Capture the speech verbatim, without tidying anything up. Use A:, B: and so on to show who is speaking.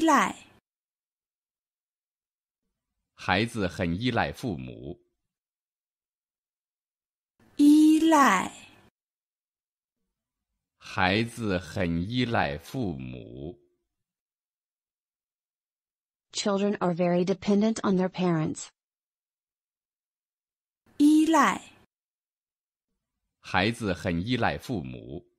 A: 赖，
B: 孩子很依赖父母。
A: 依赖，
B: 孩子很依赖父母。
C: Children are very dependent on their parents.
A: 依赖，
B: 孩子很依赖父母。